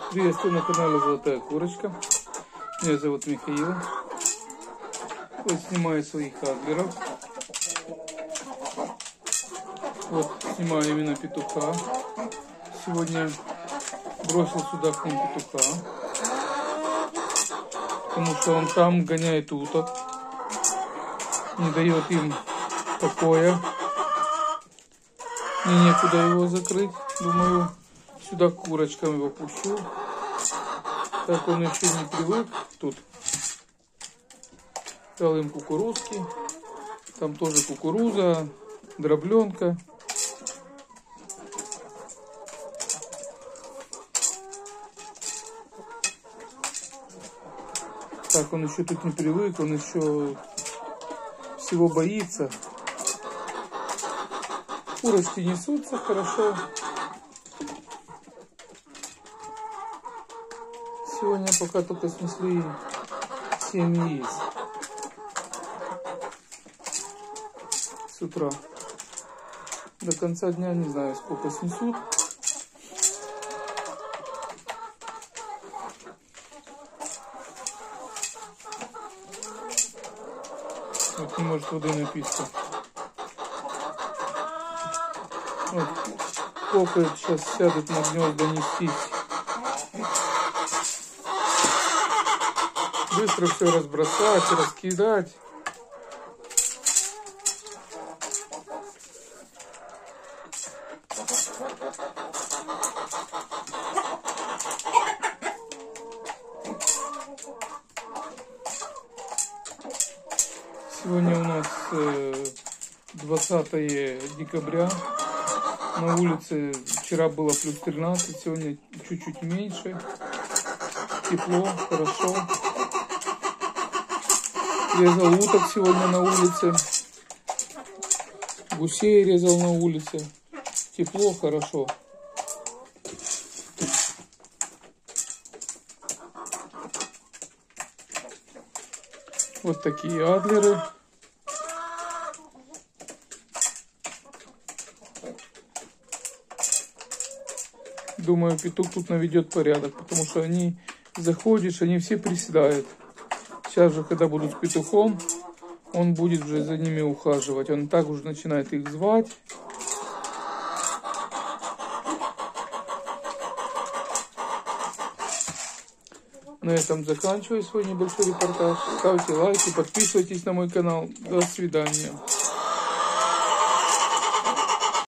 Приветствую на канале Золотая Курочка. Меня зовут Михаил. Вот снимаю своих адлеров. Вот снимаю именно петуха. Сегодня бросил сюда к ним петуха, потому что он там гоняет уток, не дает им покоя. Мне некуда его закрыть. Думаю, сюда к курочкам его пущу. Так он еще не привык тут. Дал им кукурузки. Там тоже кукуруза, дробленка. Так, он еще тут не привык, он еще всего боится. Курочки несутся хорошо. Сегодня пока только снесли 7 яиц с утра. До конца дня не знаю, сколько снесут. Вот не может воды напиться. Вот, кокает, сейчас сядут на гнезда нестись. Быстро все разбросать, раскидать. Сегодня у нас 20 декабря. На улице вчера было плюс 13, сегодня чуть-чуть меньше. Тепло, хорошо. Резал уток сегодня на улице. Гусей резал на улице. Тепло, хорошо. Вот такие адлеры. Думаю, петух тут наведет порядок, потому что они, заходишь, они все приседают. Сейчас же, когда будут с петухом, он будет уже за ними ухаживать. Он так уже начинает их звать. На этом заканчиваю свой небольшой репортаж. Ставьте лайки, подписывайтесь на мой канал. До свидания.